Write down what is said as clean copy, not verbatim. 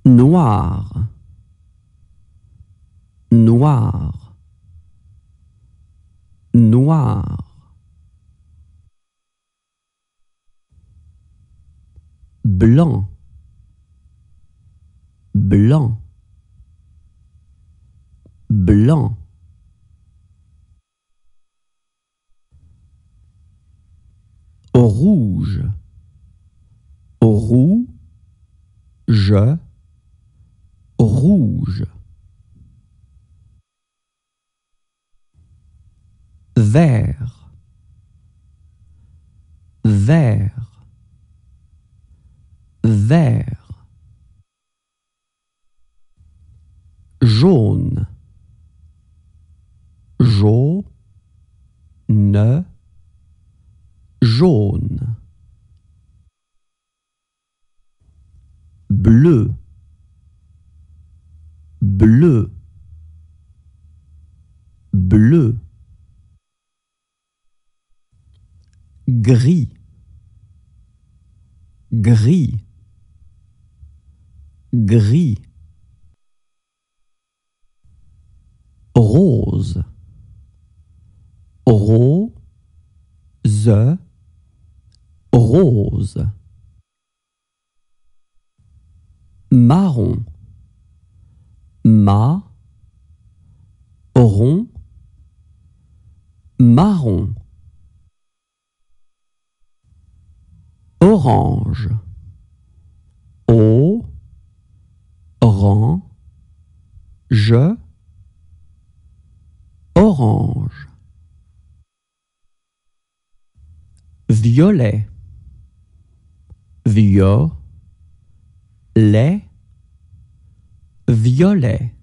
Noir, noir, noir. Blanc, blanc, blanc. Rouge, rouge, rouge. Vert, vert, vert. Jaune, jaune, jaune. Bleu, bleu, bleu. Gris, gris, gris. Rose, rose, rose. Marron, marron, marron. Orange, orange, orange. Violet, violet, violet.